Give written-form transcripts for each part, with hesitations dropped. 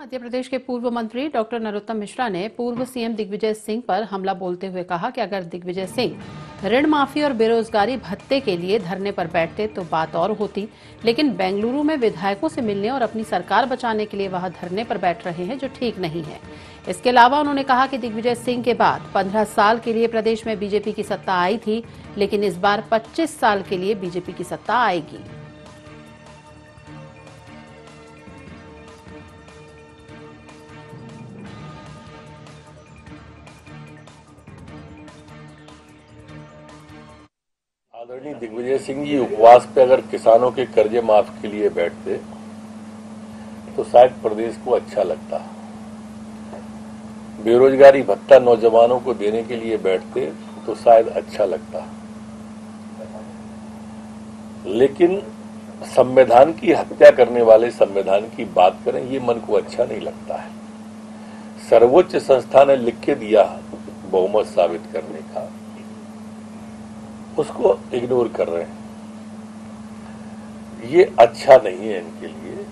मध्य प्रदेश के पूर्व मंत्री डॉक्टर नरोत्तम मिश्रा ने पूर्व सीएम दिग्विजय सिंह पर हमला बोलते हुए कहा कि अगर दिग्विजय सिंह ऋण माफी और बेरोजगारी भत्ते के लिए धरने पर बैठते तो बात और होती, लेकिन बेंगलुरु में विधायकों से मिलने और अपनी सरकार बचाने के लिए वह धरने पर बैठ रहे हैं, जो ठीक नहीं है। इसके अलावा उन्होंने कहा कि दिग्विजय सिंह के बाद 15 साल के लिए प्रदेश में बीजेपी की सत्ता आई थी, लेकिन इस बार 25 साल के लिए बीजेपी की सत्ता आएगी। आदरणीय दिग्विजय सिंह जी उपवास पे अगर किसानों के कर्जे माफ के लिए बैठते तो शायद प्रदेश को अच्छा लगता। बेरोजगारी भत्ता नौजवानों को देने के लिए बैठते तो शायद अच्छा लगता, लेकिन संविधान की हत्या करने वाले संविधान की बात करें, ये मन को अच्छा नहीं लगता है। सर्वोच्च संस्था ने लिख के दिया बहुमत साबित करने का, उसको इग्नोर कर रहे हैं। ये अच्छा नहीं है इनके लिए।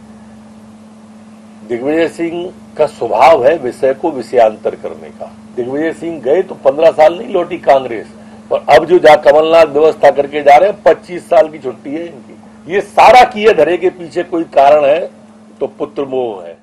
दिग्विजय सिंह का स्वभाव है विषय को विषयांतर करने का। दिग्विजय सिंह गए तो 15 साल नहीं लौटी कांग्रेस, और अब जो कमलनाथ व्यवस्था करके जा रहे हैं 25 साल की छुट्टी है इनकी। ये सारा किए धरे के पीछे कोई कारण है तो पुत्र मोह है।